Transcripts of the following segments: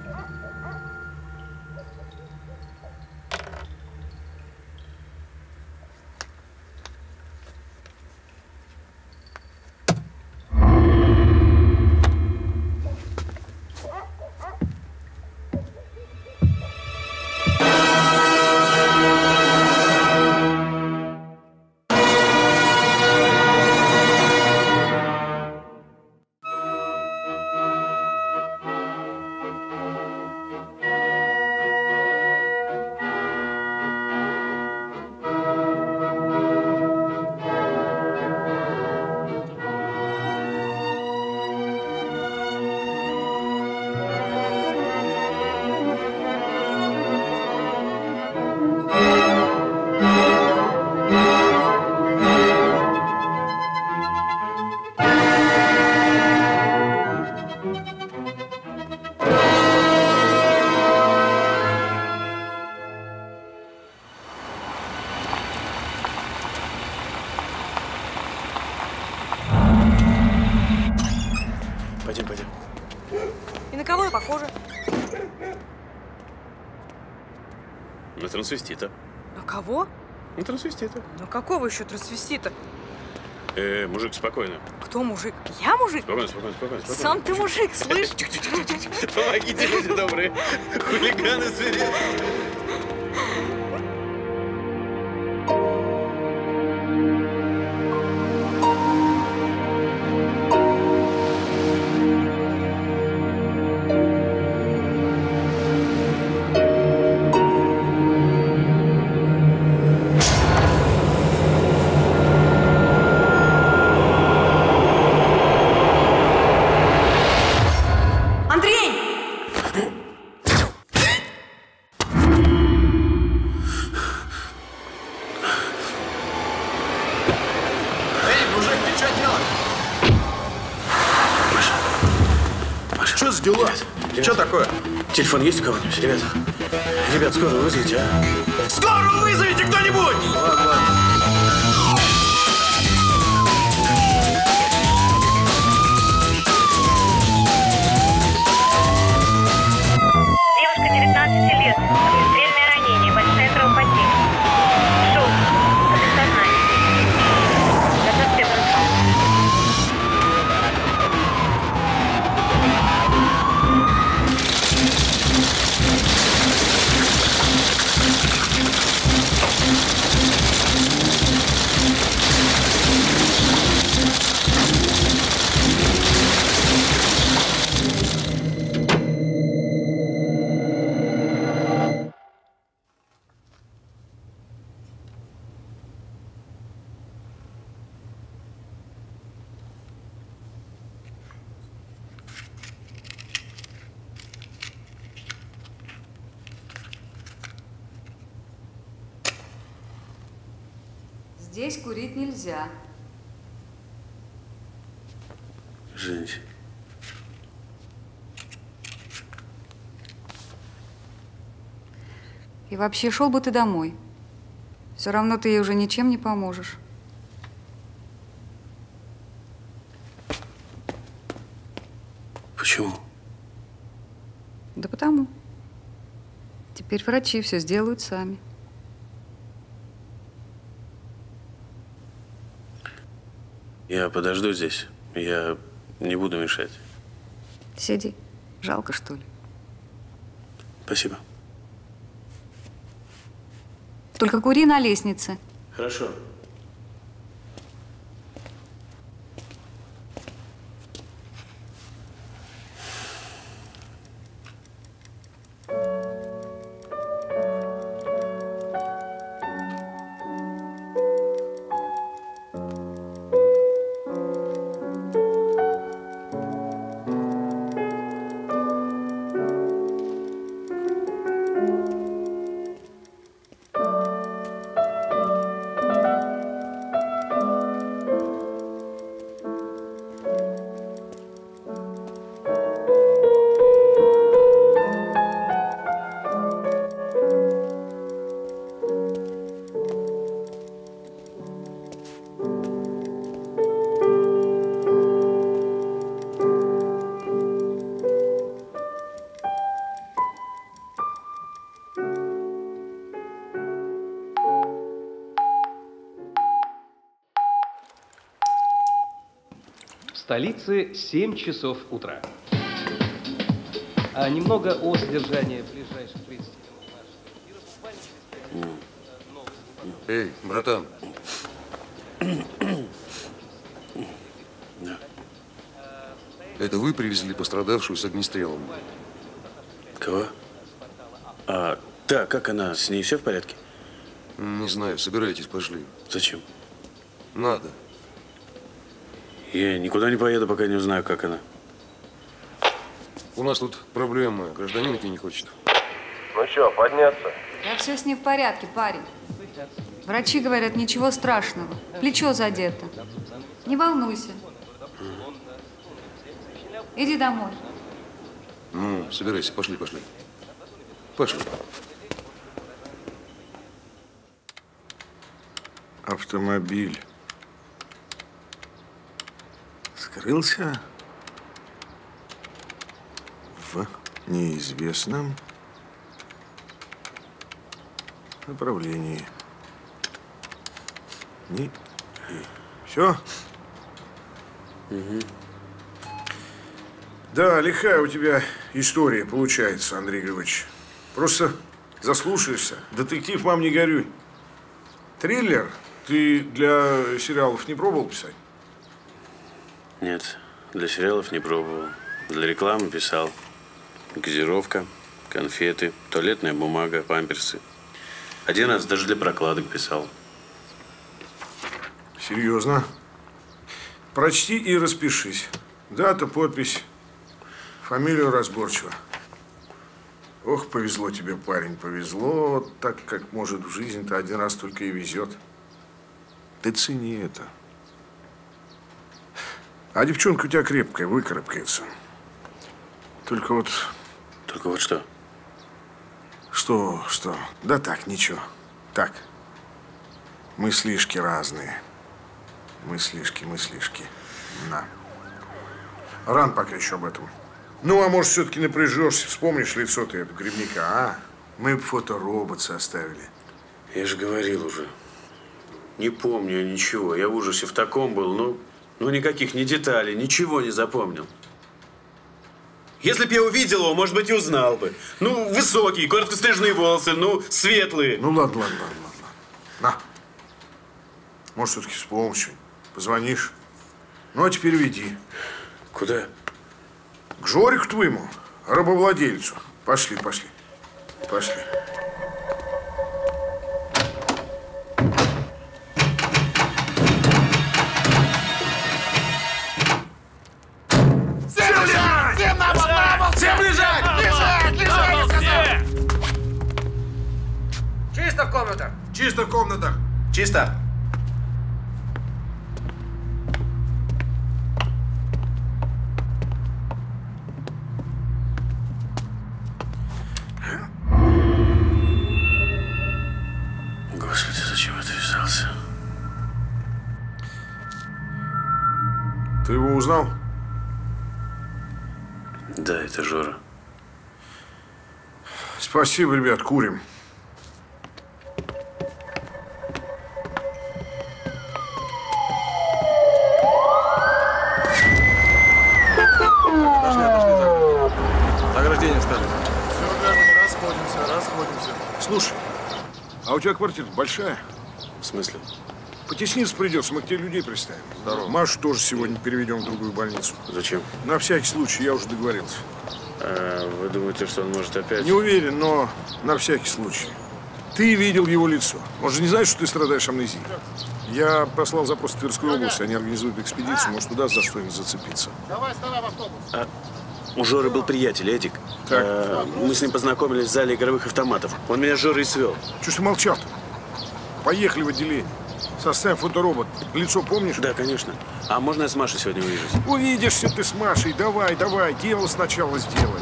На трансвестита. На кого? На трансвестита. На какого еще трансвестита? Мужик, спокойно. Кто мужик? Я мужик? Спокойно. Сам ты мужик, слышь? Тихо. Помогите, люди добрые. Хулиганы свирепые. Что такое? Телефон есть у кого-нибудь, ребят? Ребят, скорую вызовите, а? Скорую вызовите кто-нибудь! Ладно. Девушка 19 лет. Огнестрельное ранение. Большая кровопотеря. Шок. Без сознания. Готовься к концу. Здесь курить нельзя. Женщина. И вообще, шел бы ты домой. Все равно ты ей уже ничем не поможешь. Почему? Да потому. Теперь врачи все сделают сами. Я подожду здесь. Я не буду мешать. Сиди. Жалко, что ли? Спасибо. Только кури на лестнице. Хорошо. столице 7 часов утра. А немного о содержании ближайших 30 минут. Эй, братан. Это вы привезли пострадавшую с огнестрелом? Кого? Да, как она? С ней все в порядке? Не знаю, собирайтесь, пошли. Зачем? Надо. Я никуда не поеду, пока не узнаю, как она. У нас тут проблемы. Гражданин идти не хочет. Ну что, подняться? Да все с ней в порядке, парень. Врачи говорят, ничего страшного. Плечо задето. Не волнуйся. Иди домой. Ну, собирайся, пошли. Пошли. Автомобиль скрылся в неизвестном направлении. Все? Угу. Да, лихая у тебя история получается, Андрей Григорьевич. Просто заслушаешься. Детектив, мам, не горюй. Триллер ты для сериалов не пробовал писать? Нет, для сериалов не пробовал. Для рекламы писал. Газировка, конфеты, туалетная бумага, памперсы. Один раз даже для прокладок писал. Серьезно? Прочти и распишись. Дата, подпись, фамилию разборчиво. Ох, повезло тебе, парень, повезло, так как, может, в жизни-то один раз только и везет. Ты цени это. А девчонка у тебя крепкая, выкарабкается. Только вот… Только вот что? Что? Да так, ничего. Так. Мыслишки разные. Мыслишки. На. Рано пока еще об этом. Ну, а может, все-таки напряжешься, вспомнишь лицо ты этого грибника, а? Мы бы фоторобот составили. Я же говорил уже. Не помню я ничего. Я в ужасе в таком был, ну никаких ни деталей, ничего не запомнил. Если б я увидел его, может быть, и узнал бы. Ну, высокие, короткострижные волосы, светлые. Ну, ладно. На. Может, все-таки вспомнишь что-нибудь. Позвонишь. Ну, а теперь веди. Куда? К Жорику твоему, рабовладельцу. Пошли. Всем лежать! Я сказал! Чисто в комнатах! Чисто в комнатах! Чисто. Господи, зачем я отвязался? Ты его узнал? Да, это Жора. Спасибо, ребят, курим. Заграждение стали. Все, граждане, расходимся. Слушай, а у тебя квартира большая? В смысле? Потесниться придется, мы к тебе людей приставим. Здорово. Машу тоже сегодня переведем в другую больницу. Зачем? На всякий случай, я уже договорился. Вы думаете, что он может опять… Не уверен, но на всякий случай. Ты видел его лицо. Он же не знает, что ты страдаешь амнезией. Я послал запрос в Тверскую область, они организуют экспедицию, может, туда за что-нибудь зацепиться. Давай, вставай в автобус. У Жоры был приятель, Эдик. Мы с ним познакомились в зале игровых автоматов. Он меня с Жорой свел. Чего ж ты молчал-то? Поехали в отделение. Составим фоторобот. Лицо помнишь? Да, конечно. А можно я с Машей сегодня увижусь? Увидишься ты с Машей. Давай. Дело сначала сделай.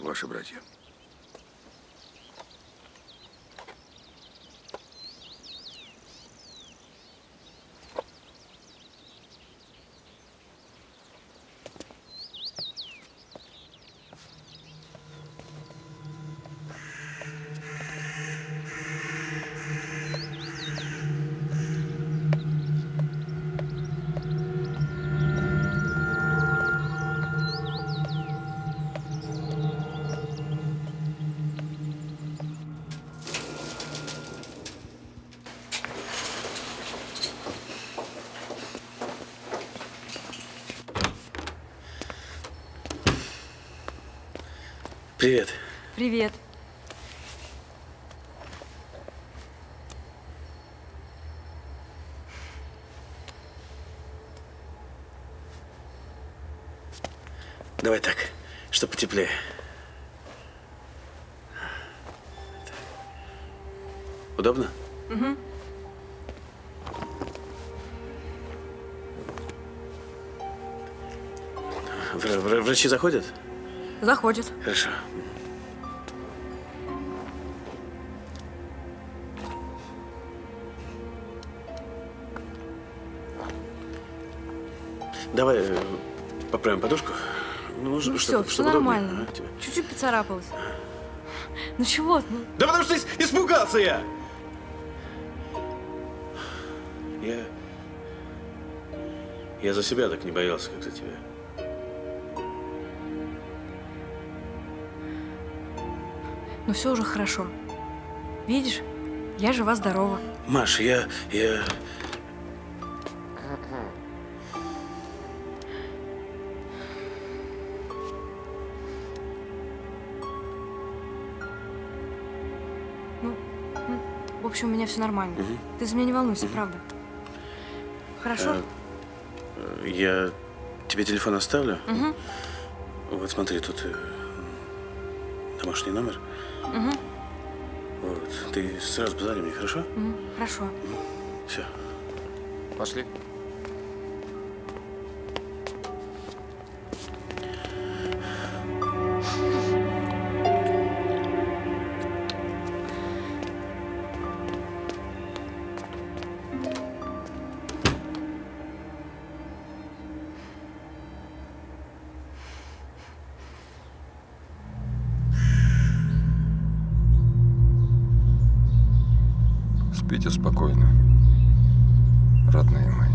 ваши братья? Привет. Привет. Давай так, чтоб потеплее. Удобно? Угу. Врачи заходят? Заходит. Хорошо. Давай поправим подушку. Ну чтобы все удобнее. нормально. Чуть-чуть поцарапалась. Ну чего? Ну, Да потому что испугался я! Я за себя так не боялся, как за тебя. ну все уже хорошо. Видишь, я жива-здорова. Маш, я... В общем, у меня все нормально. Ты за меня не волнуйся, правда. Хорошо? Я тебе телефон оставлю. Угу. Вот смотри, тут домашний номер. Угу. Вот. Ты сразу позвони мне, хорошо? Хорошо. Все. Пошли. Спите спокойно, родные мои.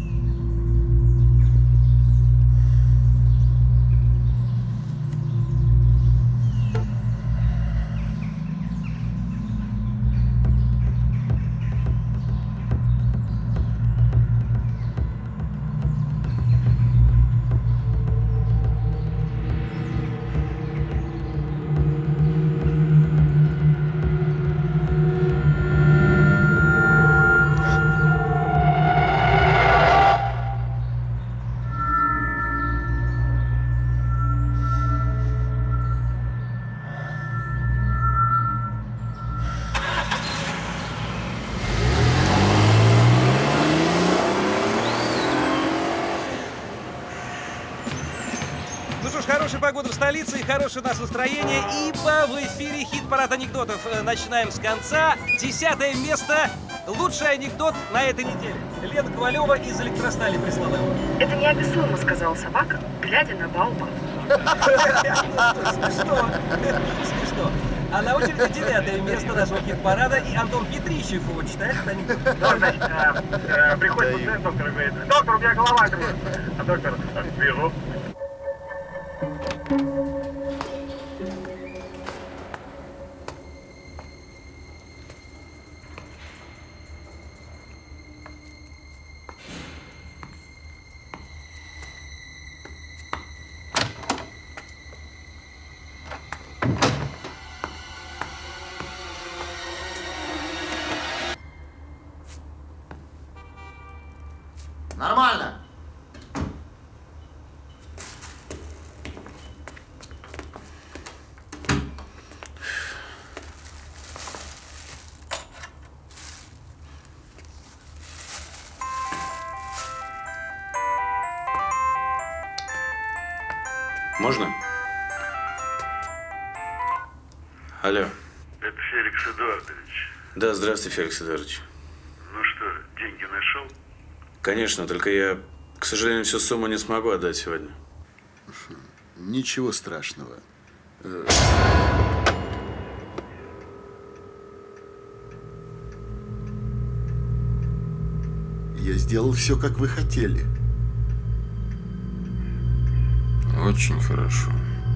Хорошая погода в столице и хорошее у нас настроение, ибо в эфире хит-парад анекдотов. Начинаем с конца. 10-е место. Лучший анекдот на этой неделе. Лена Ковалева из Электростали прислала его. Это неописуемо, сказала собака, глядя на Бауба. Смешно. Смешно. А на очереди 9-е место нашего хит-парада, и Антон Петрищев его читает этот анекдот. Значит, приходит пациент, доктор говорит: доктор, у меня голова кружится. А доктор: вижу. Нормально. Можно? Алло. Это Феликс Эдуардович. Да, здравствуй, Феликс Эдуардович. Ну что, деньги нашел? Конечно, только я, к сожалению, всю сумму не смогу отдать сегодня. Ничего страшного. Я сделал все, как вы хотели. Очень хорошо.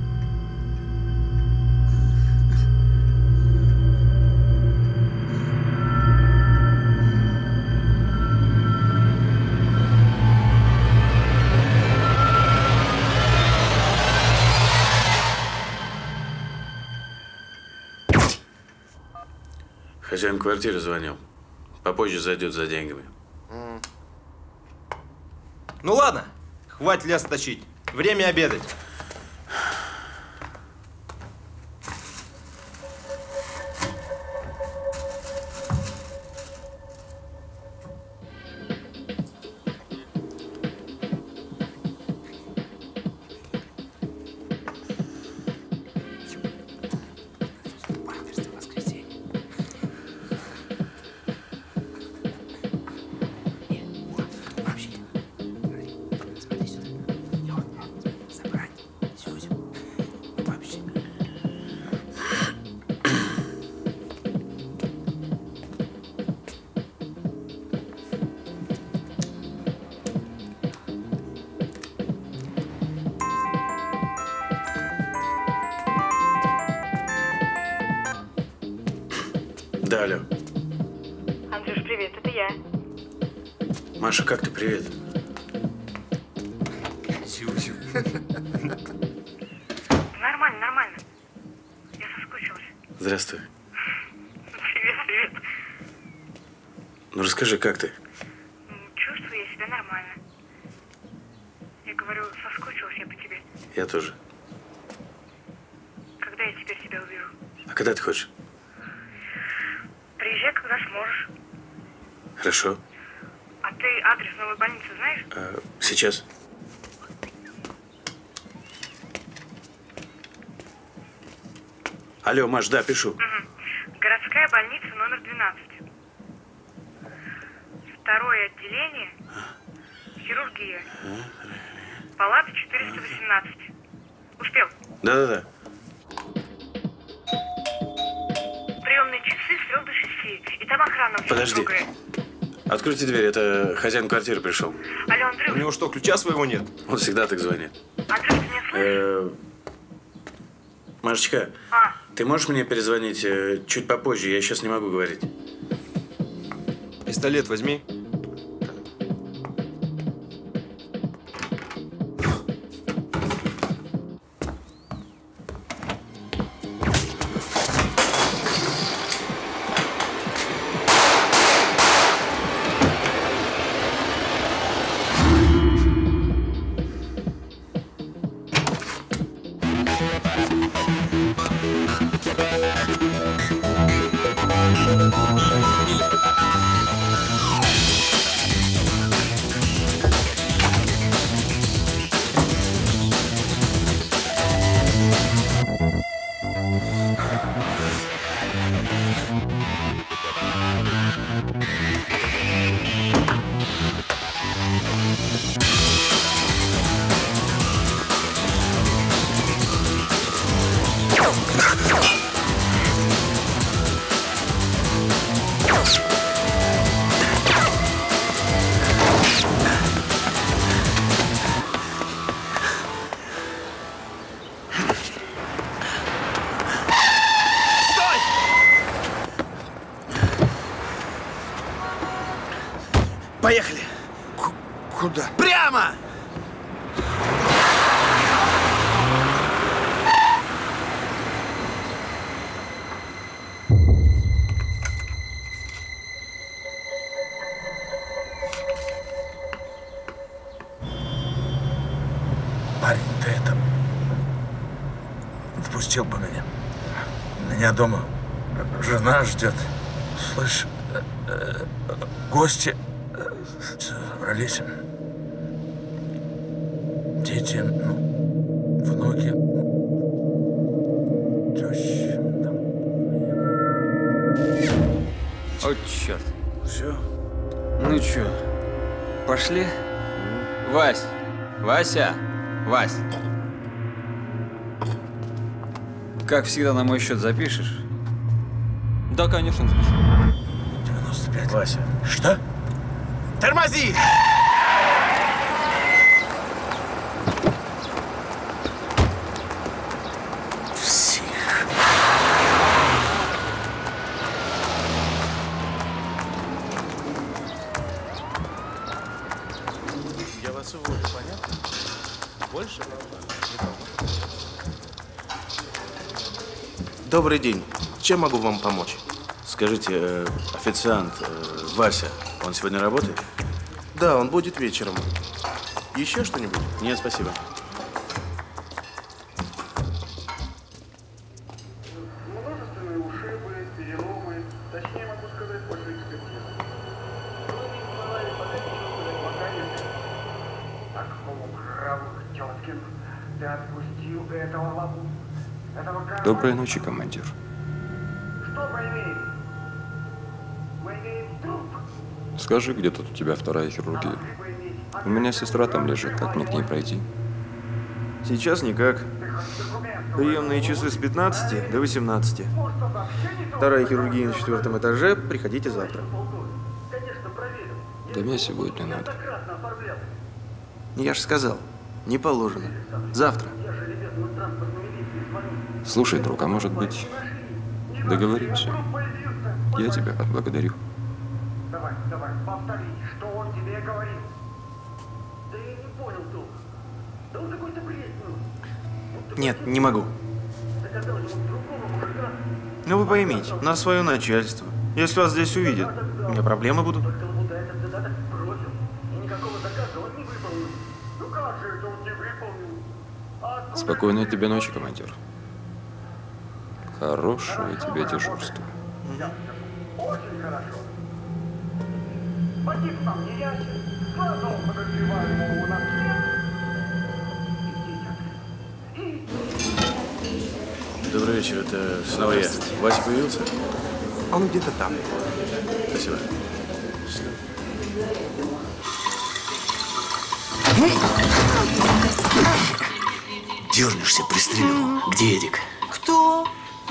Хозяин квартиры звонил. Попозже зайдет за деньгами. Ну ладно, хватит лес точить. Время обедать. Да, алло. Андрюш, привет, это я. Маша, как ты? Привет. Сюсю. Нормально, нормально. Я соскучилась. Здравствуй. Привет, привет. Ну расскажи, как ты? Чувствую я себя нормально. Я говорю, соскучилась я по тебе. Я тоже. Когда я теперь тебя увижу? А когда ты хочешь? Приезжай, когда сможешь. Хорошо. А ты адрес новой больницы знаешь? Сейчас. Алло, Маш, да, пишу. Угу. Городская больница номер 12. Второе отделение. Хирургия. Палата 418. Успел? Да-да-да. Приемные часы с 3 до 6. И там охрана очень Подожди. строгая. Откройте дверь, это хозяин квартиры пришел. Алло, Андрюш. У него что, ключа своего нет? Он всегда так звонит. Андрюш, ты меня слышишь? Машечка, ты можешь мне перезвонить чуть попозже? Я сейчас не могу говорить. Пистолет возьми. Поехали. Куда? Прямо! Парень, ты это... Впустил бы меня. Меня дома жена ждет. Слышь, гости собрались. Дети, внуки, тещи, там, О, черт. Все? Ну чё, пошли? Вась! Вася! Вась! Как всегда, на мой счет запишешь? Да, конечно, запишу. 95. Вася. Что? Тормози! Я вас уволю, понятно? Больше? Добрый день. Чем могу вам помочь? Скажите, официант Вася, он сегодня работает? Да, он будет вечером. Еще что-нибудь? Нет, спасибо. Множественные ушибы, переломы, точнее могу сказать, после экспертизы. Вы не знали, пока не так, полукровых Теткин, ты отпустил этого лабу. Доброй ночи, командир. Что мы имеем? Мы имеем труп. Скажи, где тут у тебя вторая хирургия? У меня сестра там лежит, как мне к ней пройти? Сейчас никак. Приемные часы с 15 до 18. Вторая хирургия на 4-м этаже. Приходите завтра. Да мне сегодня надо. Я же сказал, не положено. Завтра. Слушай, друг, а может быть, договоримся? Я тебя отблагодарю. Давай, повтори, что он тебе говорил. Да я не понял толком. Да он какой-то бред, Нет, не могу. Ну вы поймите, у нас свое начальство. Если вас здесь увидят, у меня проблемы будут. Спокойной тебе ночи, командир. Хорошего тебе дежурства. Очень хорошо. Погиб там не ящик, сразу подозреваем его на Добрый вечер, это снова я. Вася появился? Он где-то там. Спасибо. Дернешься, пристрелю. Где Эдик? Кто?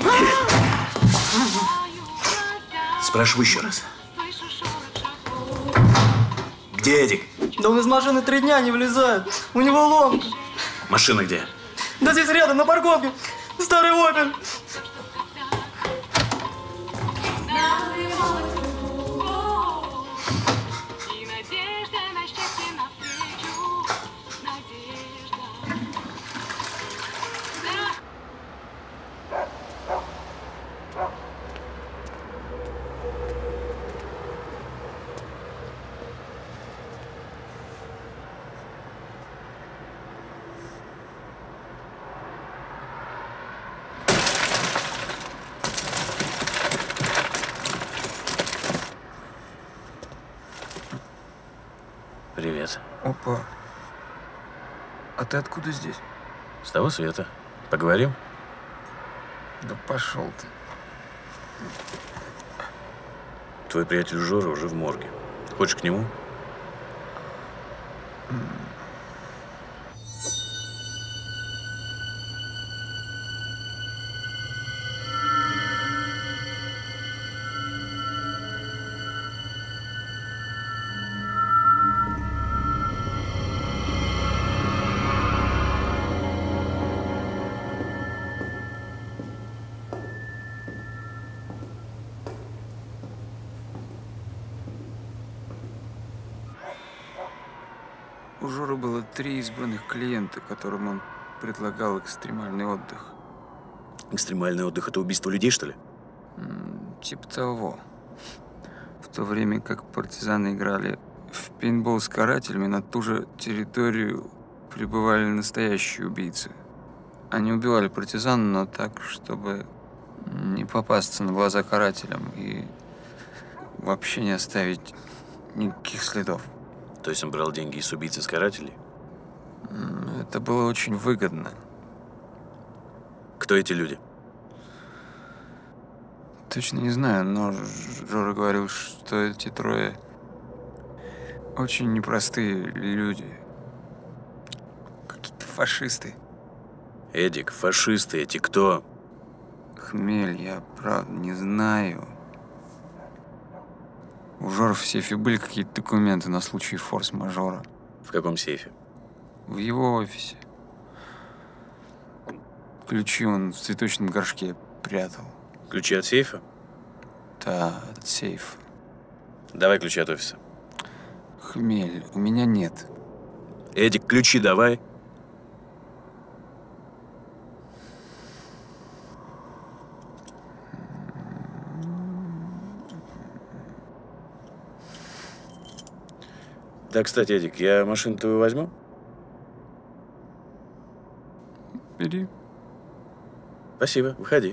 Спрашиваю еще раз. Где Эдик? Да он из машины 3 дня не вылезает. У него ломка. Машина где? Да здесь рядом, на парковке. Старый Опель. Привет. Опа. А ты откуда здесь? С того света. Поговорим? Да пошел ты. Твой приятель Жора уже в морге. Хочешь к нему? У Жоры было 3 избранных клиента, которым он предлагал экстремальный отдых. Экстремальный отдых – это убийство людей, что ли? Типа того. В то время как партизаны играли в пейнтбол с карателями, на ту же территорию прибывали настоящие убийцы. Они убивали партизан, но так, чтобы не попасться на глаза карателям и вообще не оставить никаких следов. То есть он брал деньги из убийц и с карателей? Это было очень выгодно. Кто эти люди? точно не знаю, но Жора говорил, что эти трое очень непростые люди. Какие-то фашисты. Эдик, фашисты эти кто? Хмель, я правда не знаю. У Жоры в сейфе были какие-то документы на случай форс-мажора. В каком сейфе? В его офисе. Ключи он в цветочном горшке прятал. Ключи от сейфа? Да, этот сейф. Давай ключи от офиса. Хмель, у меня нет. Эдик, ключи давай. Да, кстати, Эдик, я машину твою возьму? Бери. Спасибо, выходи.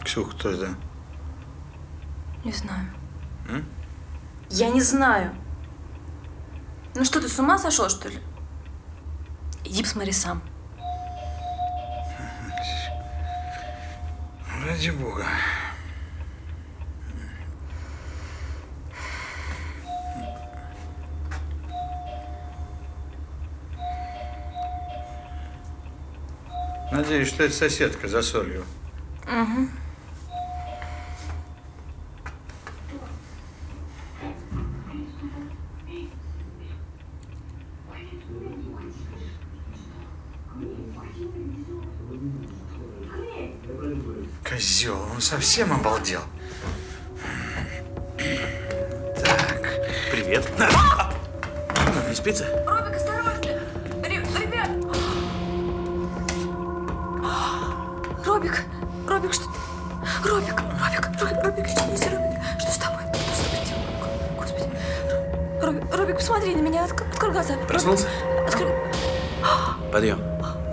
Ксюх, кто это? Не знаю. М? Я не знаю. Ну что, ты с ума сошел, что ли? Иди посмотри сам. Ради бога. Надеюсь, что это соседка за солью. Угу. Козел, он совсем обалдел. Так. Привет. Не спится? Робик, осторожно! Ребят! Робик, что? Робик, очнись, Робик. Что с тобой? Что с тобой делал? Господи. Робик, посмотри на меня, открой глаза. Проснулся? Открой. Подъем.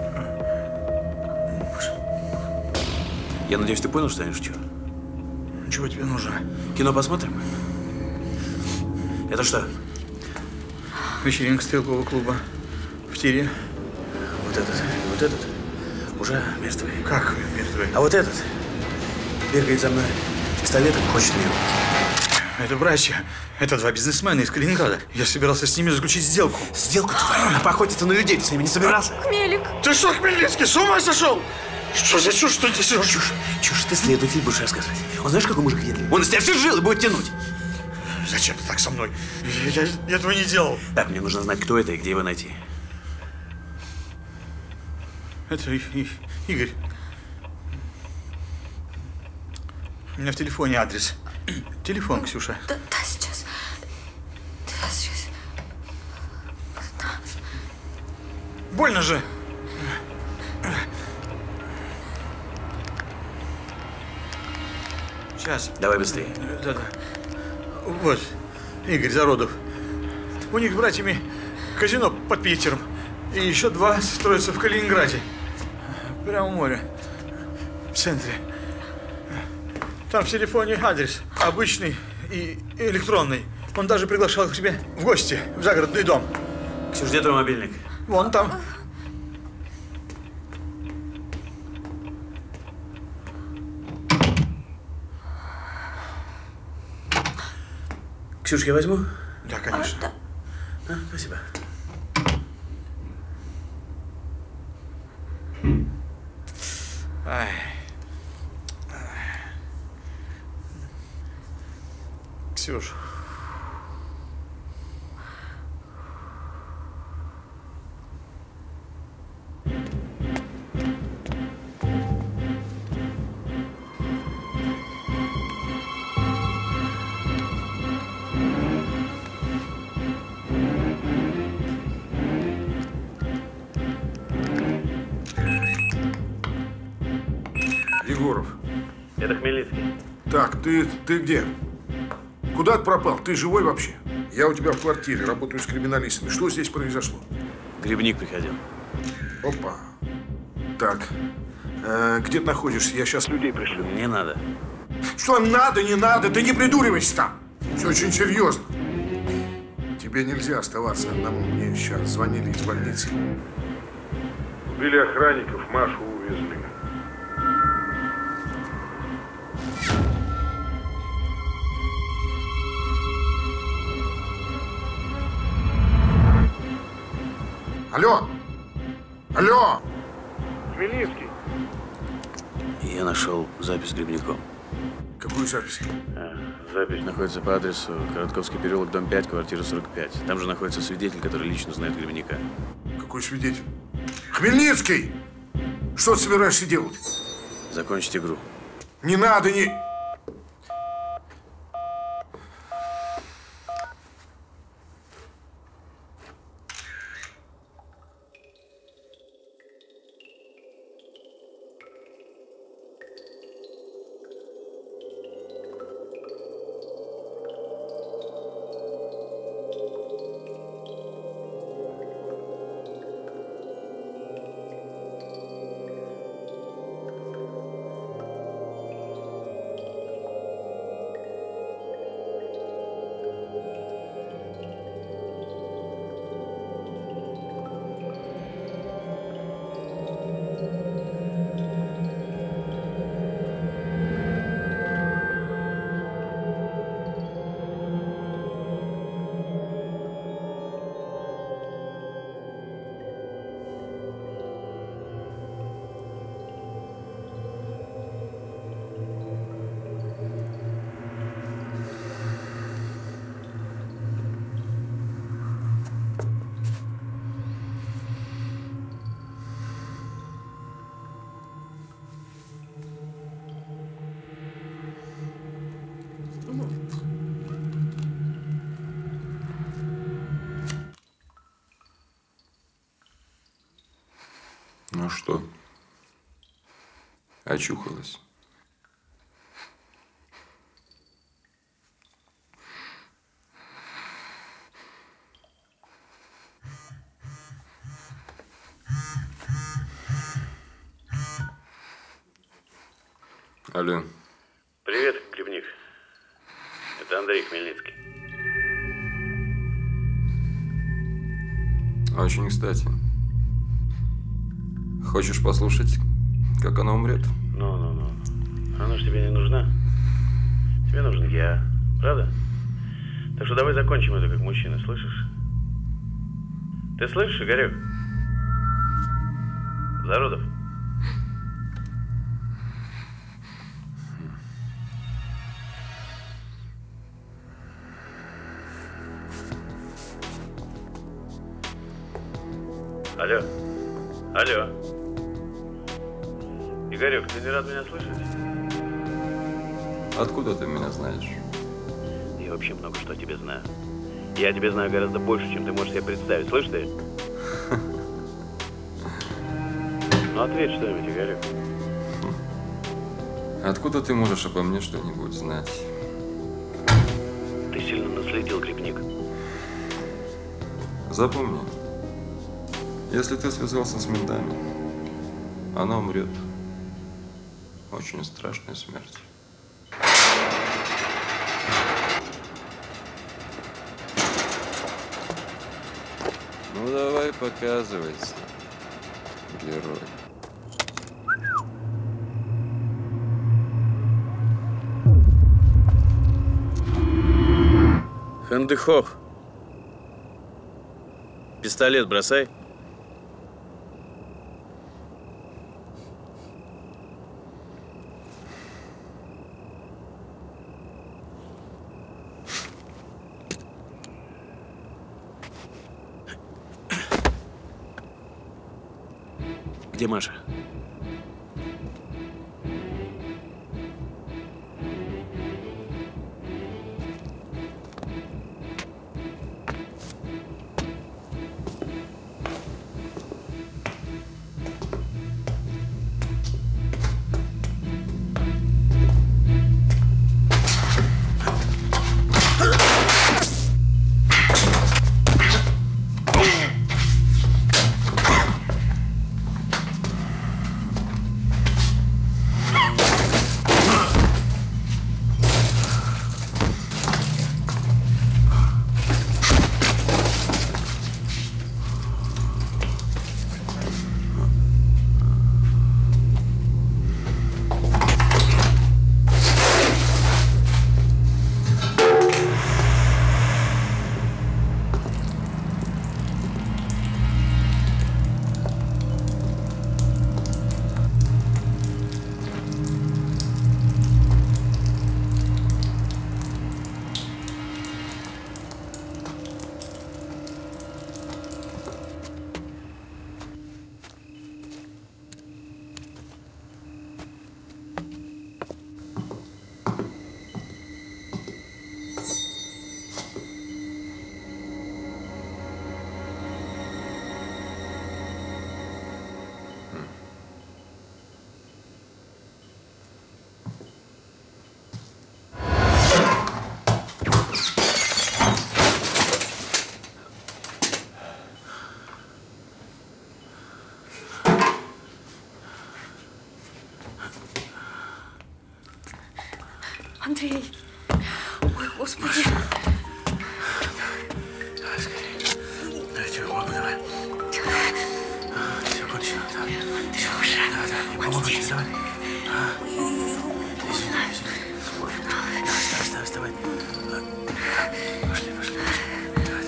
Я надеюсь, ты понял, что я не шучу? Чего тебе нужно? Кино посмотрим? Это что? Вечеринка стрелкового клуба. В тире. Вот этот. Уже мертвый. Как мертвый? А вот этот бегает за мной с пистолетом, хочет меня убить. Это братья. Это два бизнесмена из Калининграда. Я собирался с ними заключить сделку. Сделку твою? Поохотиться на людей ты с ними не собирался? Хмелик. Ты что, Хмельницкий, с ума сошел? Что за чушь ты несешь? Чушь ты следователь будешь рассказывать. Он знаешь, какой мужик едливый? Он из тебя все жилы будет тянуть. Зачем ты так со мной? Я этого не делал. Так, мне нужно знать, кто это и где его найти. Это Игорь. У меня в телефоне адрес. Телефон, Ксюша. Да, сейчас. Больно же. Сейчас. Давай быстрее. Да. Вот, Игорь Зародов. У них с братьями казино под Питером. И еще два строятся в Калининграде. Прямо у моря. В центре. Там в телефоне адрес. Обычный и электронный. Он даже приглашал к себе в гости в загородный дом. Ксюш, где твой мобильник? Вон там. Ксюш, я возьму? Да, конечно. Спасибо. Ай. Ксюш. Егоров. Это Хмельницкий. Так, ты где? Куда ты пропал? Ты живой вообще? Я у тебя в квартире, работаю с криминалистами. Что здесь произошло? Грибник приходил. Опа. Так, где ты находишься? Я сейчас людей пришлю. Не надо. Что надо, не надо? Ты не придуривайся там. Все очень серьезно. Тебе нельзя оставаться одному. Мне сейчас звонили из больницы. Убили охранников, Машу увезли. Алло! Алло! Хмельницкий. Я нашел запись с Грибником. Какую запись? Запись находится по адресу Коротковский переулок, дом 5, квартира 45. Там же находится свидетель, который лично знает Грибника. Какой свидетель? Хмельницкий! Что ты собираешься делать? Закончить игру. Не надо, не... Ну что? Очухалась? Алло. Привет, Грибник. Это Андрей Хмельницкий. Очень кстати. Хочешь послушать, как она умрет? Ну. Она ж тебе не нужна. Тебе нужен я. Правда? Так что давай закончим это как мужчина, слышишь? Ты слышишь, Игорек? Зародов? Алло. Алло. Игорек, ты не рад меня слышать? Откуда ты меня знаешь? Я вообще много что о тебе знаю. Я о тебе знаю гораздо больше, чем ты можешь себе представить. Слышь ты? Ну ответь что-нибудь, Игорек. Откуда ты можешь обо мне что-нибудь знать? Ты сильно наследил, Грибник. Запомни, если ты связался с ментами, она умрет. Очень страшной смертью. Ну давай, показывайся, герой. Хандыхох. Пистолет бросай. Где Маша? Андрей. Ой, Господи. Давай скорее. Давай, тебе помогу, давай. Все кончено, давай. Ты уже. Да, помогу тебе, давай. Извини. Вставай. Пошли. Давай.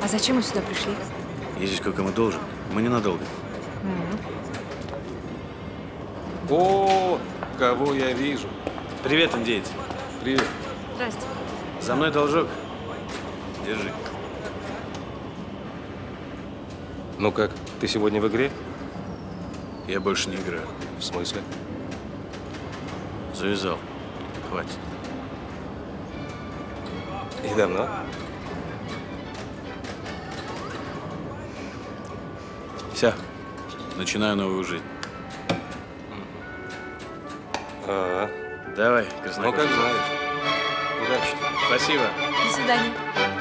А зачем мы сюда пришли? Ездить сколько мы должен. Мы ненадолго. О, кого я вижу. Привет, индейец. Привет. Здрасте. За мной должок. Держи. Ну как, ты сегодня в игре? Я больше не играю. В смысле? Завязал. Хватит. И давно? Все. Начинаю новую жизнь. Ага. Давай, Ну, краснокожий. как знаешь. Удачи тебе. Спасибо. До свидания.